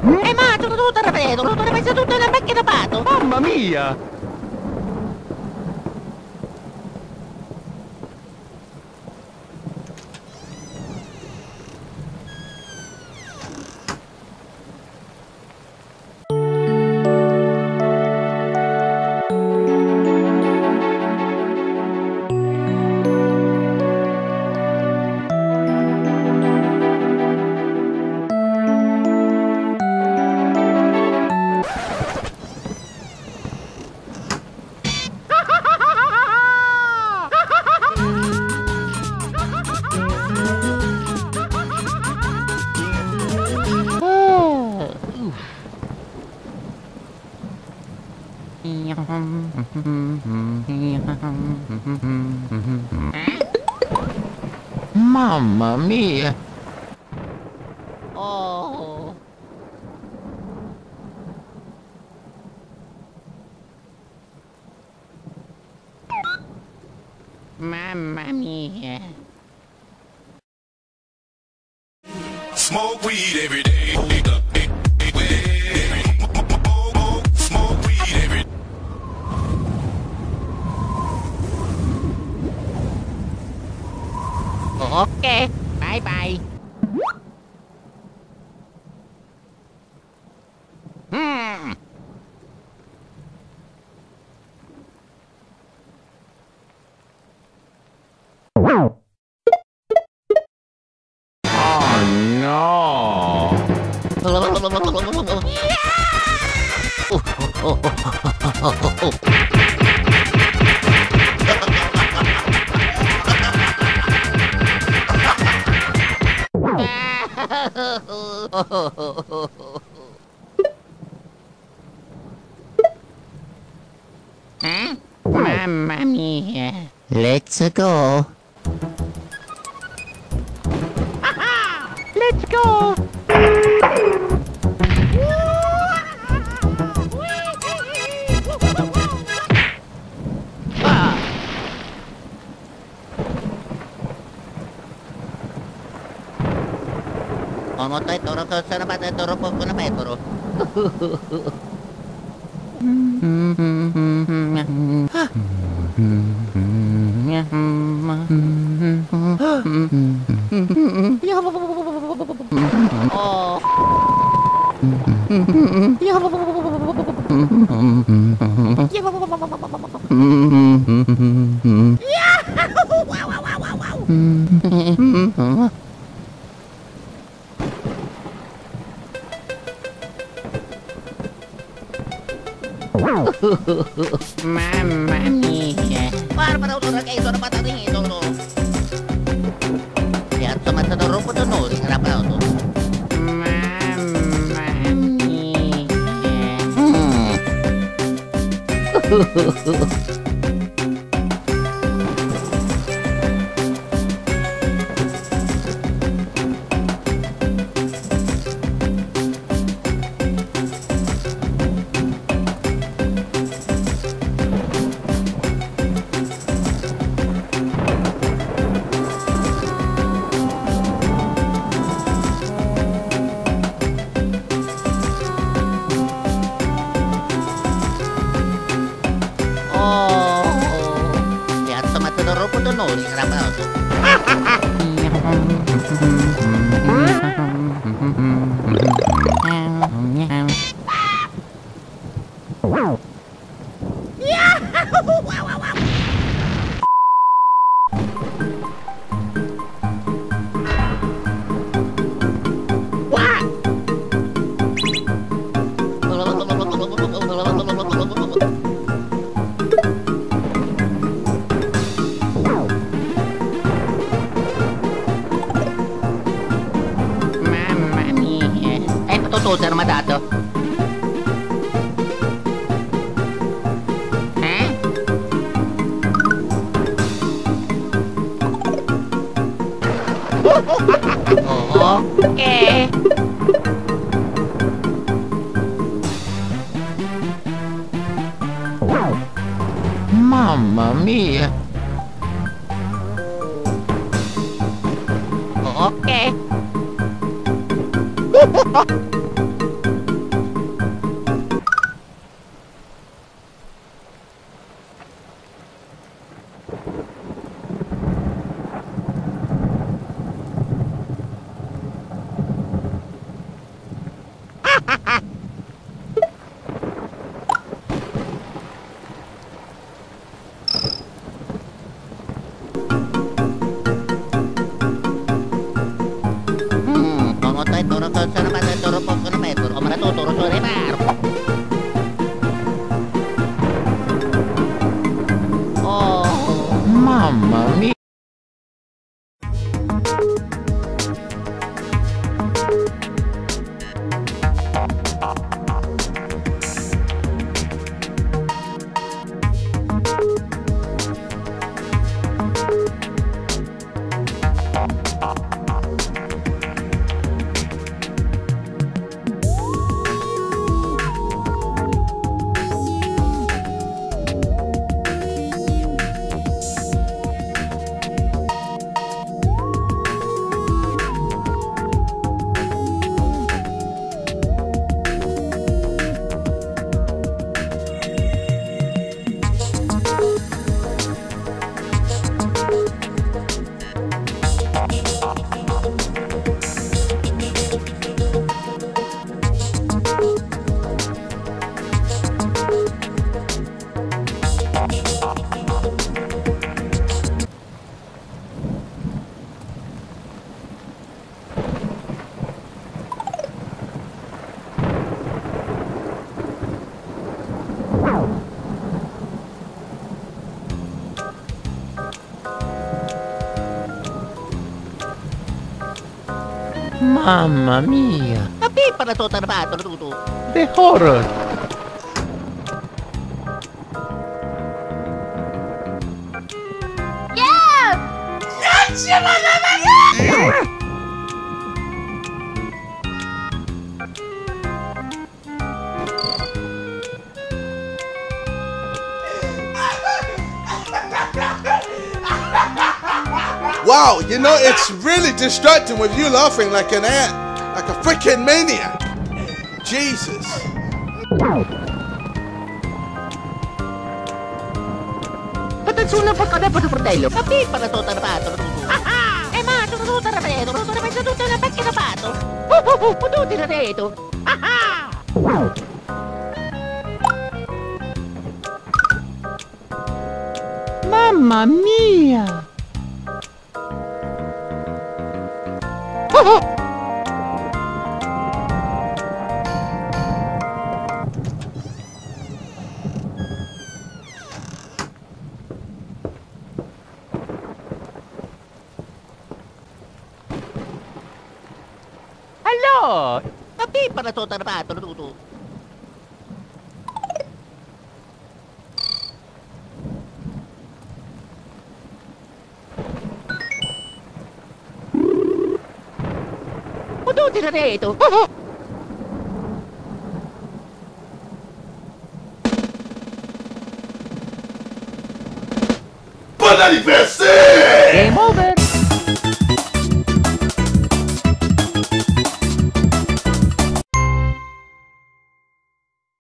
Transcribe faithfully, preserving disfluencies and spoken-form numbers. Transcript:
E mangiano tutto il repeto, tutto le messe tutto nella macchina pato. Mamma mia! Mamma mia! Oh. Mamma mia. Smoke weed every day. Smoke weed every day. Ok, bye bye. Hmm. Oh no! Eh? Mamma mia. Let's go! Let's go. Ah. Como estoy toro que se va de toro por una metro. Oh. Mamma mia. Barbara, un ragazzo sono patatino. Piazza mazzato rompo d'onore, rapauto. Mamma mia. Tutto armatato. Eh? Oh, ok. Mamma mia! Ok. moto e toro con sono pato e toro poco non mettono. Come la toro sono riparo. Oh, Mamma mia. Mamma mia. ma pippa la tutta armato tutto. The horror. Wow, you know, it's really distracting with you laughing like an ant, like a freaking maniac. Jesus. Attenzione, porca da porta fratello. Ma pippa la tutta armato tutto. Ah, e ma tu tutta armato, non sono pensato tutta una pacchia da pato. Oh, oh, oh, tutti da detto. Ah, Mamma mia. allora, ma pippa la tutta armato tutto. Tutti da detto. Buon anniversario! Game over.